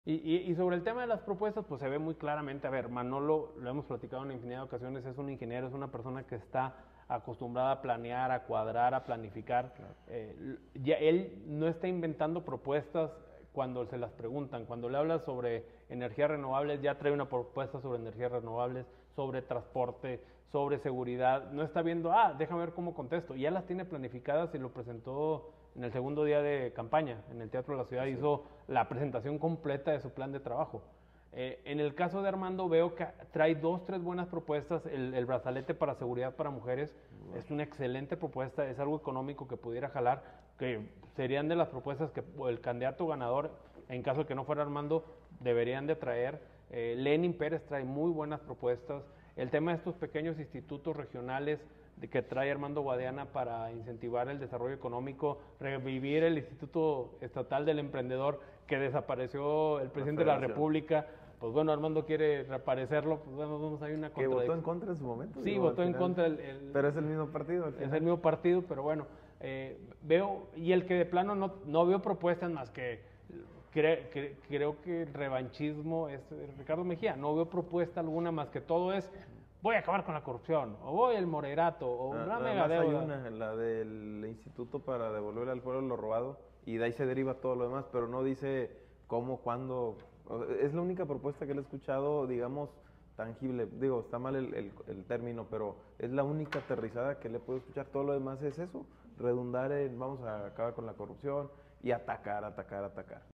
Y sobre el tema de las propuestas, pues se ve muy claramente, a ver, Manolo, lo hemos platicado en infinidad de ocasiones, es un ingeniero, es una persona que está acostumbrada a planear, a cuadrar, a planificar. Claro. Ya él no está inventando propuestas cuando se las preguntan. Cuando le hablas sobre energías renovables, ya trae una propuesta sobre energías renovables, sobre transporte, sobre seguridad. No está viendo, déjame ver cómo contesto. Ya las tiene planificadas y lo presentó en el segundo día de campaña, en el Teatro de la Ciudad, Sí. hizo la presentación completa de su plan de trabajo. En el caso de Armando veo que trae dos, tres buenas propuestas. El brazalete para seguridad para mujeres es una excelente propuesta, es algo económico que pudiera jalar, que serían de las propuestas que el candidato ganador, en caso de que no fuera Armando, deberían de traer. Lenin Pérez trae muy buenas propuestas. El tema de estos pequeños institutos regionales que trae Armando Guadiana para incentivar el desarrollo económico, revivir el Instituto Estatal del Emprendedor que desapareció el presidente de la República. Pues bueno, Armando quiere reaparecerlo, pues bueno, vamos a ir una ¿Que votó en contra en su momento? Sí, Digo, votó en final, contra. pero es el mismo partido al Es final. el mismo partido, pero bueno, veo, y el que de plano no veo propuestas más que creo que el revanchismo es Ricardo Mejía. No veo propuesta alguna más que todo es voy a acabar con la corrupción, o voy al moderato, o una Nada mega más hay deuda. una, la del instituto para devolverle al pueblo lo robado, y de ahí se deriva todo lo demás, pero no dice cómo, cuándo. Es la única propuesta que le he escuchado, digamos, tangible. Digo, está mal el término, pero es la única aterrizada que le puedo escuchar. Todo lo demás es eso, redundar en vamos a acabar con la corrupción y atacar, atacar, atacar.